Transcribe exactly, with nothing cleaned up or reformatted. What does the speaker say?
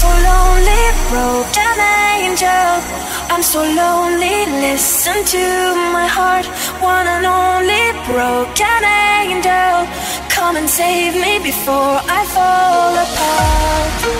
so lonely, broken angel. I'm so lonely, listen to my heart. One and only broken angel. Come and save me before I fall apart.